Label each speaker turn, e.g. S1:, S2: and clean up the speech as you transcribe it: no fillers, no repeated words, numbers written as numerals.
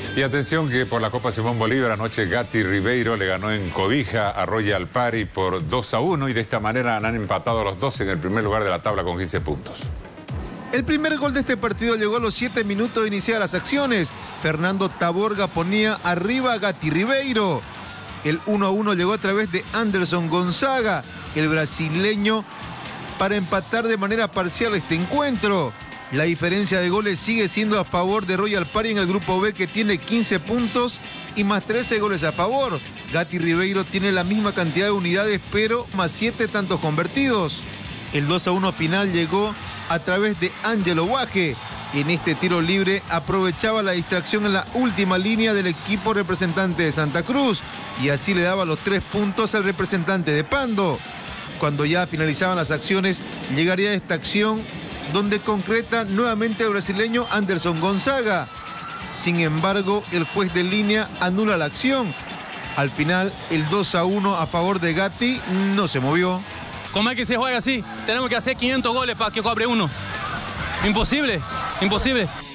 S1: Y atención que por la Copa Simón Bolívar anoche Gatti Ribeiro le ganó en Cobija a Royal Party por 2-1 y de esta manera han empatado los dos en el primer lugar de la tabla con 15 puntos.
S2: El primer gol de este partido llegó a los 7 minutos de iniciar las acciones. Fernando Taborga ponía arriba a Gatti Ribeiro. El 1-1 llegó a través de Anderson Gonzaga, el brasileño, para empatar de manera parcial este encuentro. La diferencia de goles sigue siendo a favor de Royal Party en el grupo B, que tiene 15 puntos y más 13 goles a favor. Gatti Ribeiro tiene la misma cantidad de unidades, pero más 7 tantos convertidos. El 2-1 final llegó a través de Ángelo Guaje. En este tiro libre aprovechaba la distracción en la última línea del equipo representante de Santa Cruz y así le daba los 3 puntos al representante de Pando. Cuando ya finalizaban las acciones, llegaría esta acción donde concreta nuevamente el brasileño Anderson Gonzaga. Sin embargo, el juez de línea anula la acción. Al final, el 2-1 a favor de Gatti no se movió.
S3: ¿Cómo es que se juega así? Tenemos que hacer 500 goles para que cobre uno. Imposible, imposible.